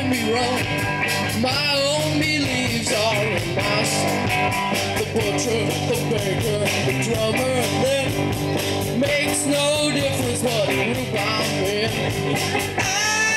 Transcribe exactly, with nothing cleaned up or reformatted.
me wrong, my own beliefs are in my song. The butcher, the baker, the drummer, and then makes no difference what group I'm in. I